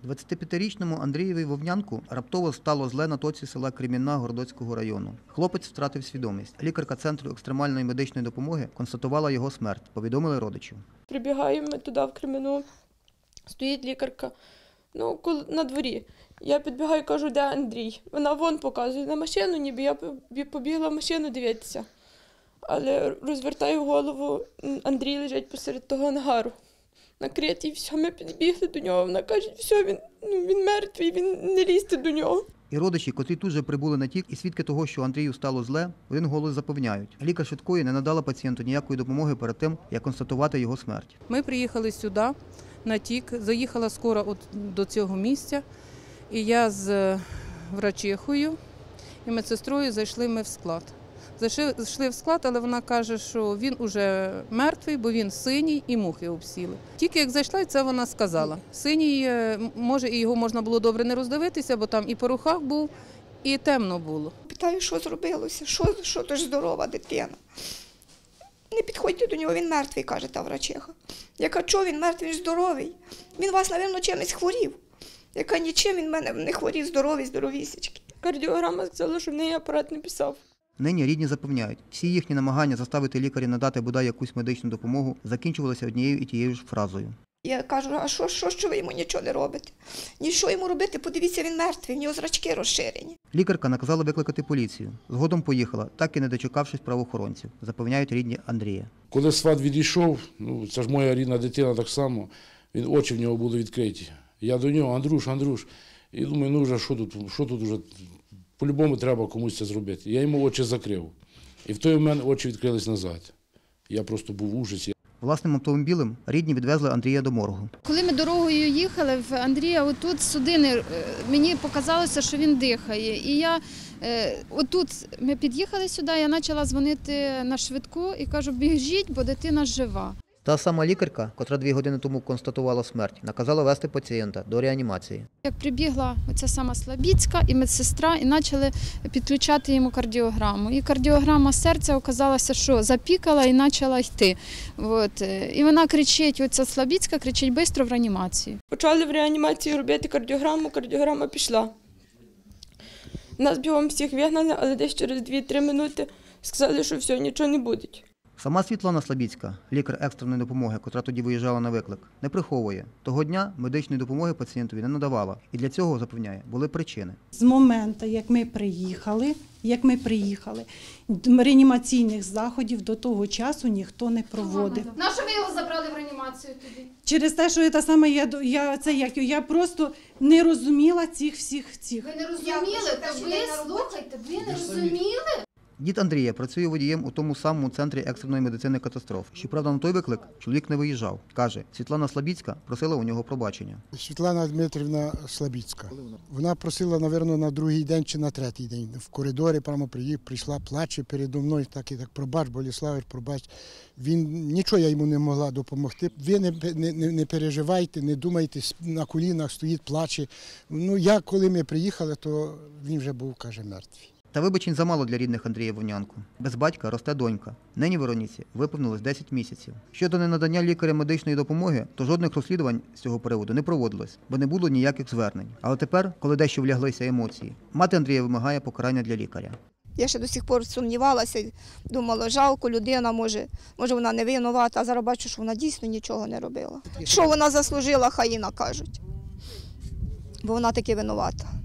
25-річному Андрієві Вовнянку раптово стало зле на точці села Кремінна Городоцького району. Хлопець втратив свідомість. Лікарка Центру екстремальної медичної допомоги констатувала його смерть, повідомили родичів. Прибігаємо ми туди в Кремінну, стоїть лікарка, на дворі. Я підбігаю і кажу, де Андрій? Вона вон показує на машину, ніби я побігла в машину дивитися. Але розвертаю голову, Андрій лежить посеред того ангару. Накритий, все, ми підбігли до нього, вона каже, все, він мертвий, він не лізьте до нього. І родичі, котрі тут же прибули на тік, і свідки того, що Андрію стало зле, в один голос запевняють. Лікар швидкої не надала пацієнту ніякої допомоги перед тим, як констатувати його смерть. Ми приїхали сюди на тік, заїхала скоро до цього місця, і я з врачихою і медсестрою зайшли ми в склад. Зайшли в склад, але вона каже, що він уже мертвий, бо він синій і мухи обсіли. Тільки як зайшла, це вона сказала. Синій, може, і його можна було добре не роздивитися, бо там і по рухах був, і темно було. Питаю, що зробилося, що то ж здорова дитина. Не підходьте до нього, він мертвий, каже та врачиха. Я кажу, що він мертвий, він здоровий. Він вас, мабуть, чимось хворів. Яка нічим, він в мене не хворів, здоровісечки. Кардіограма сказала, що в неї апарат не писав. Нині рідні запевняють, всі їхні намагання заставити лікаря надати бодай якусь медичну допомогу закінчувалися однією і тією ж фразою. Я кажу, а що ви йому нічого не робите? Нічого йому робити, подивіться, він мертвий, в нього зрачки розширені. Лікарка наказала викликати поліцію. Згодом поїхала, так і не дочекавшись правоохоронців, запевняють рідні Андрія. Коли сват відійшов, це ж моя рідна дитина так само, очі в нього були відкриті. Я до нього, Андрюш, і думаю, вже що тут вже, по-любому треба комусь це зробити. Я йому очі закрив, і в той момент очі відкрились назад. Я просто був в ужасі. Власним автомобілем рідні відвезли Андрія до моргу. Коли ми дорогою їхали, в Андрія отут судини, мені показалося, що він дихає. І отут ми під'їхали сюди, я почала дзвонити на швидку і кажу, біжіть, бо дитина жива. Та сама лікарка, котра 2 години тому констатувала смерть, наказала вести пацієнта до реанімації. Як прибігла оця сама Слабіцька і медсестра, і почали підключати йому кардіограму. І кардіограма серця оказалася, що запікала і почала йти. І вона кричить, оця Слабіцька кричить, швидко в реанімацію. Почали в реанімації робити кардіограму, кардіограма пішла. Нас бігом всіх вигнали, але десь через 2-3 минути сказали, що все, нічого не буде. Сама Світлана Слабіцька, лікар екстреної допомоги, котра тоді виїжджала на виклик, не приховує. Того дня медичної допомоги пацієнтові не надавала. І для цього, запевняє, були причини. З моменту, як ми приїхали, реанімаційних заходів до того часу ніхто не проводив. Нащо ви його забрали в реанімацію тоді? Через те, що я просто не розуміла цих всіх. Ви не розуміли? Ви не розуміли? Дід Андрія працює водієм у тому самому центрі екстреної медицини катастроф. Щоправда, на той виклик чоловік не виїжджав. Каже, Світлана Слабіцька просила у нього пробачення. Світлана Дмитрівна Слабіцька. Вона просила, мабуть, на другий день чи на третій день. В коридорі прямо прийшла, плаче передо мною, так, пробач, Боліславич, пробач. Нічого я йому не могла допомогти. Ви не переживайте, не думайте, на колінах стоїть, плаче. Коли ми приїхали, то він вже був, каже, мертвий. Та вибачень замало для рідних Андрія Вовнянку. Без батька росте донька. Нині Вероніці виповнилось 10 місяців. Щодо ненадання лікаря медичної допомоги, то жодних розслідувань з цього приводу не проводилось, бо не було ніяких звернень. Але тепер, коли дещо вляглися емоції, мати Андрія вимагає покарання для лікаря. Я ще до сих пор сумнівалася, думала, жалко, людина, може вона не винувата, а зараз бачу, що вона дійсно нічого не робила. Що вона заслужила, хай їй накажуть, бо вона таки винувата.